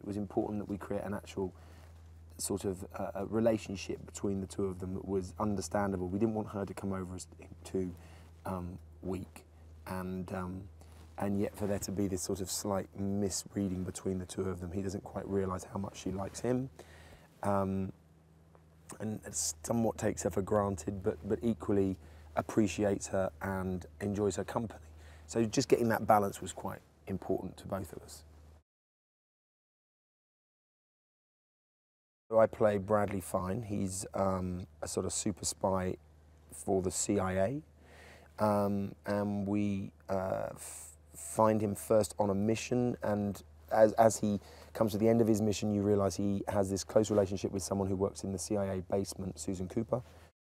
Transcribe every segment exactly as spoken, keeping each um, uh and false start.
was important that we create an actual sort of uh, a relationship between the two of them that was understandable. We didn't want her to come over as too um, weak, and um, and yet for there to be this sort of slight misreading between the two of them. He doesn't quite realise how much she likes him, um, and somewhat takes her for granted, but but equally appreciates her and enjoys her company. So just getting that balance was quite important to both of us. So I play Bradley Fine. He's um, a sort of super spy for the C I A, um, and we uh, find him first on a mission, and as, as he comes to the end of his mission, you realise he has this close relationship with someone who works in the C I A basement, Susan Cooper.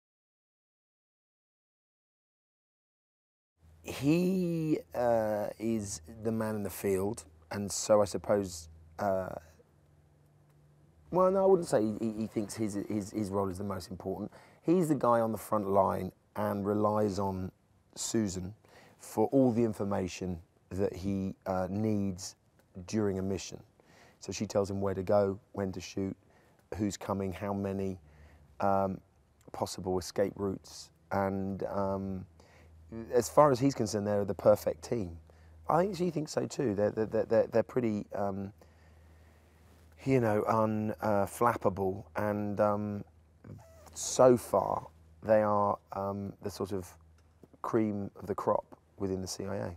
He uh, is the man in the field, and so I suppose, uh, well, no, I wouldn't say he, he thinks his, his, his role is the most important. He's the guy on the front line and relies on Susan for all the information that he uh, needs during a mission. So she tells him where to go, when to shoot, who's coming, how many, um, possible escape routes, and um, as far as he's concerned, they're the perfect team. I think she thinks so too. They're, they're, they're, they're pretty, um, you know, unflappable, uh, and um, so far they are um, the sort of cream of the crop within the C I A.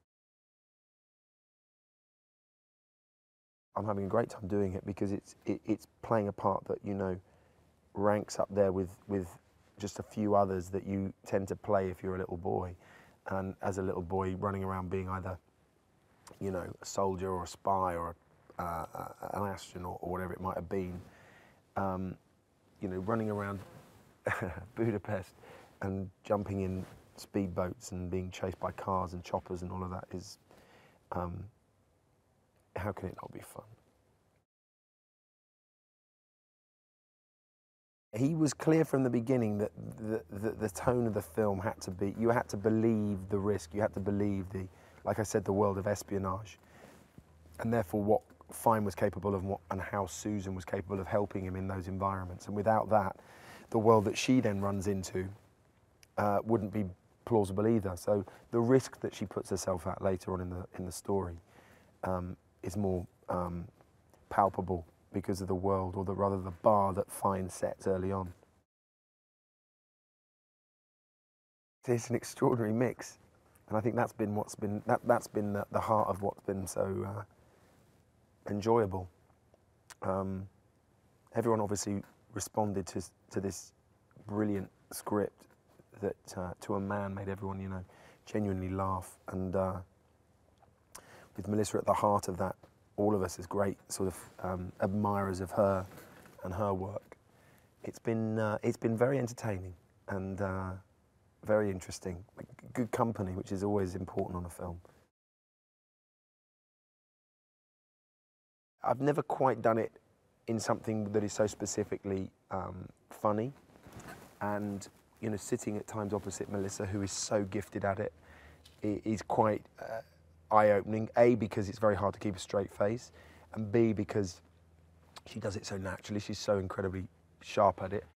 I'm having a great time doing it because it's, it, it's playing a part that, you know, ranks up there with, with just a few others that you tend to play if you're a little boy. And as a little boy, running around being either, you know, a soldier or a spy or a, uh, an astronaut or whatever it might have been, um, you know, running around Budapest and jumping in speedboats and being chased by cars and choppers and all of that is, um, how can it not be fun? He was clear from the beginning that the, the, the tone of the film had to be, you had to believe the risk, you had to believe the, like I said, the world of espionage, and therefore what Fine was capable of and, what, and how Susan was capable of helping him in those environments. And without that, the world that she then runs into uh, wouldn't be plausible either. So the risk that she puts herself at later on in the, in the story um, is more um, palpable because of the world, or the, rather the bar that Fine sets early on. It's an extraordinary mix, and I think that's been what's been that that's been the, the heart of what's been so uh, enjoyable. Um, everyone obviously responded to to this brilliant script that, uh, to a man, made everyone, you know, genuinely laugh, and uh, with Melissa at the heart of that, all of us as great sort of um, admirers of her and her work. It's been, uh, it's been very entertaining and uh, very interesting. Good company, which is always important on a film. I've never quite done it in something that is so specifically um, funny, and you know, sitting at times opposite Melissa, who is so gifted at it, is quite uh, eye-opening. A, because it's very hard to keep a straight face, and B, because she does it so naturally. She's so incredibly sharp at it.